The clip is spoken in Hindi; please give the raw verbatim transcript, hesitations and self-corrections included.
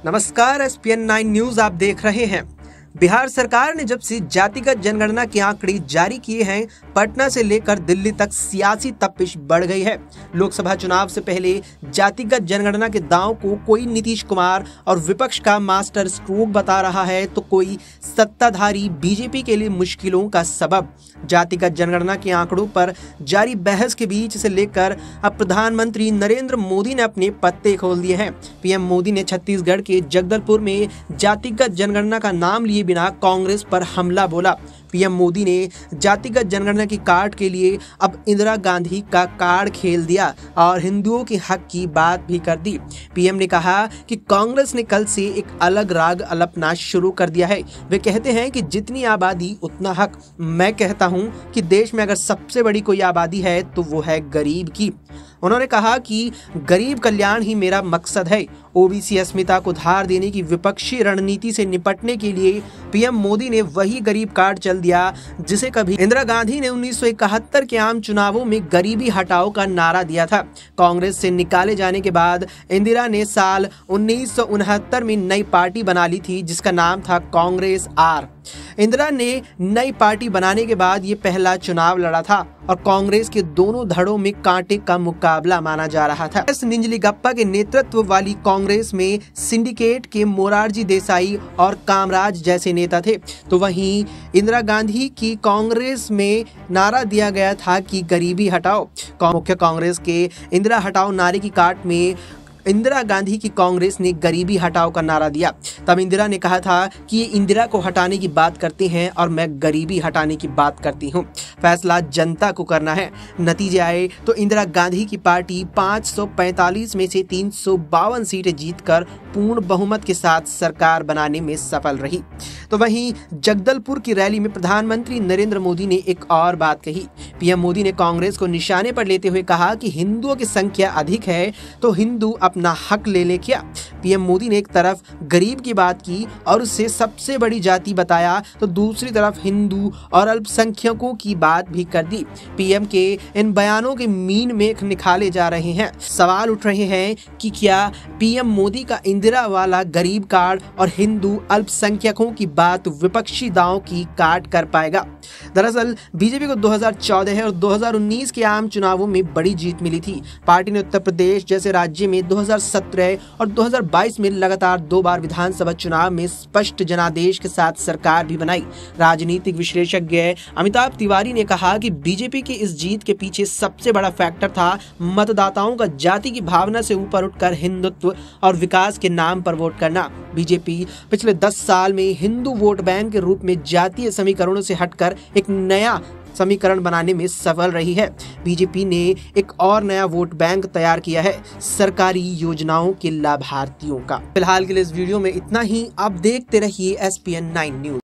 नमस्कार, S P N nine news आप देख रहे हैं। बिहार सरकार ने जब से जातिगत जनगणना के आंकड़े जारी किए हैं, पटना से लेकर दिल्ली तक सियासी तपिश बढ़ गई है। लोकसभा चुनाव से पहले जातिगत जनगणना के दांव को कोई नीतीश कुमार और विपक्ष का मास्टर स्ट्रोक बता रहा है, तो कोई सत्ताधारी बीजेपी के लिए मुश्किलों का सबब। जातिगत जनगणना के आंकड़ों पर जारी बहस के बीच से लेकर अब प्रधानमंत्री नरेंद्र मोदी ने अपने पत्ते खोल दिए हैं। पीएम मोदी ने छत्तीसगढ़ के जगदलपुर में जातिगत जनगणना का नाम लिए बिना कांग्रेस पर हमला बोला। पीएम मोदी ने जातिगत जनगणना की कार्ड के लिए अब इंदिरा गांधी का कार्ड खेल दिया और हिंदुओं के हक की बात भी कर दी। पीएम ने कहा कि कांग्रेस ने कल से एक अलग राग अलपना शुरू कर दिया है। वे कहते हैं कि जितनी आबादी उतना हक। मैं कहता हूं कि देश में अगर सबसे बड़ी कोई आबादी है तो वो है गरीब की। उन्होंने कहा कि गरीब कल्याण ही मेरा मकसद है। ओबीसी अस्मिता को धार देने की विपक्षी रणनीति से निपटने के लिए पीएम मोदी ने वही गरीब कार्ड चल दिया जिसे कभी इंदिरा गांधी ने उन्नीस सौ इकहत्तर के आम चुनावों में गरीबी हटाओ का नारा दिया था। कांग्रेस से निकाले जाने के बाद इंदिरा ने साल उन्नीस सौ उनहत्तर में नई पार्टी बना ली थी जिसका नाम था कांग्रेस आर। इंदिरा ने नई पार्टी बनाने के बाद ये पहला चुनाव लड़ा था और कांग्रेस के दोनों धड़ों में कांटे का मुकाबला माना जा रहा था। एस निंजलीगप्पा के नेतृत्व वाली कांग्रेस में सिंडिकेट के मोरारजी देसाई और कामराज जैसे नेता थे, तो वहीं इंदिरा गांधी की कांग्रेस में नारा दिया गया था कि गरीबी हटाओ। मुख्य कांग्रेस के इंदिरा हटाओ नारे की काट में इंदिरा गांधी की कांग्रेस ने गरीबी हटाओ का नारा दिया। तब इंदिरा ने कहा था कि ये इंदिरा को हटाने की बात करते हैं और मैं गरीबी हटाने की बात करती हूँ। फैसला जनता को करना है। नतीजे आए तो इंदिरा गांधी की पार्टी पाँच सौ पैंतालीस में से तीन सौ बावन सीटें जीतकर पूर्ण बहुमत के साथ सरकार बनाने में सफल रही। तो वहीं जगदलपुर की रैली में प्रधानमंत्री नरेंद्र मोदी ने एक और बात कही। पीएम मोदी ने कांग्रेस को निशाने पर लेते हुए कहा कि हिंदुओं की संख्या अधिक है तो हिंदू अपना हक ले ले क्या। पीएम मोदी ने एक तरफ गरीब की बात की और उससे सबसे बड़ी जाति बताया, तो दूसरी तरफ हिंदू और अल्पसंख्यकों की बात भी कर दी। पीएम के इन बयानों के मीन में निकाले जा रहे हैं। सवाल उठ रहे हैं कि क्या पीएम मोदी का इंदिरा वाला गरीब कार्ड और हिंदू अल्पसंख्यकों की बात विपक्षी दांव की काट कर पाएगा। दरअसल बीजेपी को दो हज़ार चौदह और दो हज़ार उन्नीस के आम चुनावों में बड़ी जीत मिली थी। पार्टी ने उत्तर प्रदेश जैसे राज्य में दो हज़ार सत्रह और दो हज़ार बाईस में लगातार दो बार विधानसभा चुनाव में स्पष्ट जनादेश के साथ सरकार भी बनाई। राजनीतिक विशेषज्ञ अमिताभ तिवारी ने कहा कि बीजेपी की इस जीत के पीछे सबसे बड़ा फैक्टर था मतदाताओं का जाति की भावना से ऊपर उठकर हिंदुत्व और विकास के नाम पर वोट करना। बीजेपी पिछले दस साल में हिंदू वोट बैंक के रूप में जातीय समीकरणों से हटकर एक नया समीकरण बनाने में सफल रही है। बीजेपी ने एक और नया वोट बैंक तैयार किया है, सरकारी योजनाओं के लाभार्थियों का। फिलहाल के लिए इस वीडियो में इतना ही। आप देखते रहिए S P N nine news.